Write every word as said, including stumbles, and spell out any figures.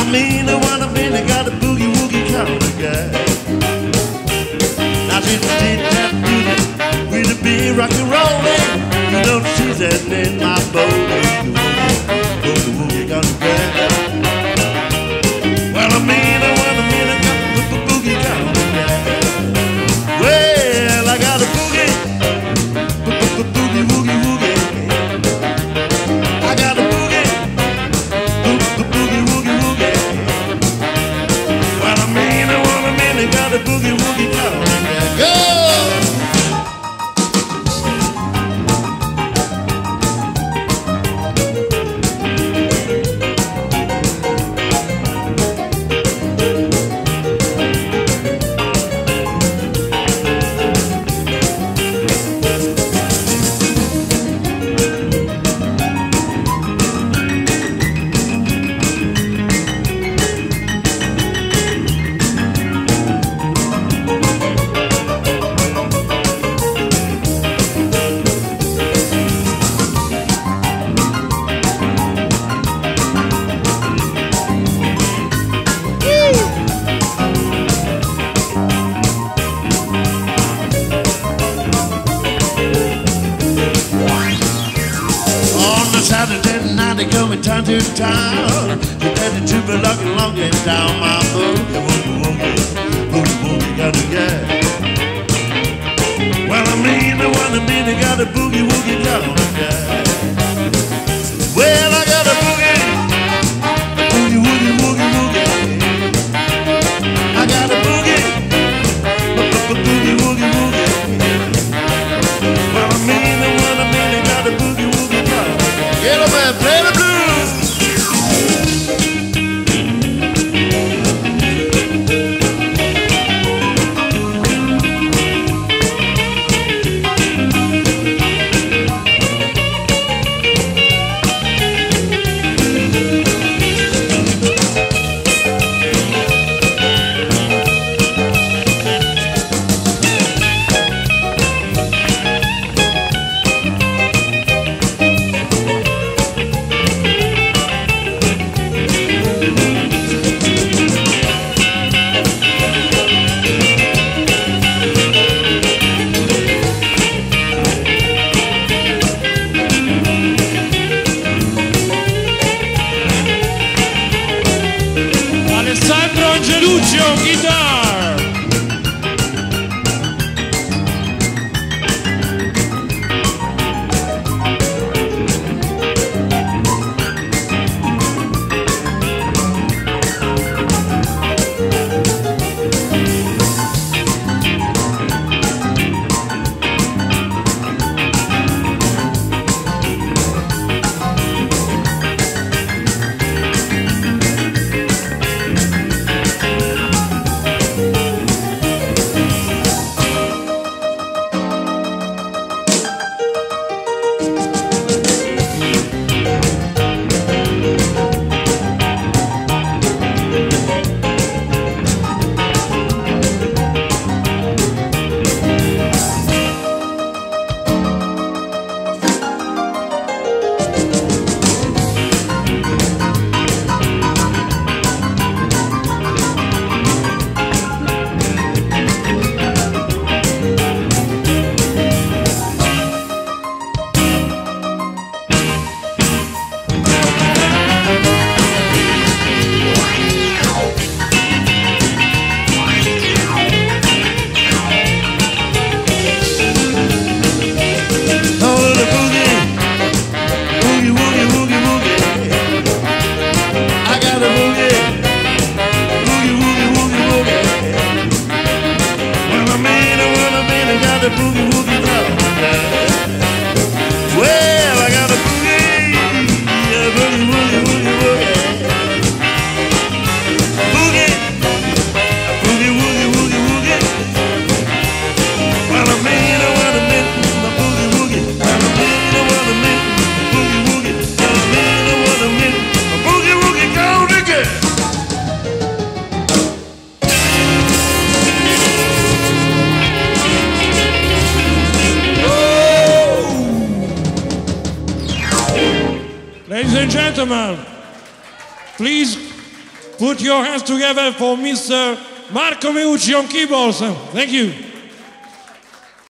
mean, the one I mean, I got a boogie woogie kind of guy. Now she's a tit-tat boogie with a big rock and rollin'. You know she's sitting in my boat. Boogie woogie kind of guy. Well, I mean, the one I mean, I got a boogie kind of guy. Well, I got a boogie, boogie woogie woogie. I got a boogie, boogie woogie woogie. Well, I mean, I want a man that got a boogie woogie kind of guy. Go! Time to town, you better to be looking long and down my boogie woogie woogie, boogie woogie got a guy. Well, I mean, the one I mean, I got a boogie woogie got a guy. Well, I got a boogie, boogie woogie woogie woogie. I got a boogie, boogie woogie woogie. Well, I mean, the one I mean, I got a boogie woogie got a guy. Get up and play the blues. Angelucci on guitar. Ladies and gentlemen, please Put your hands together for Mister Marco Meucci on keyboards. Thank you.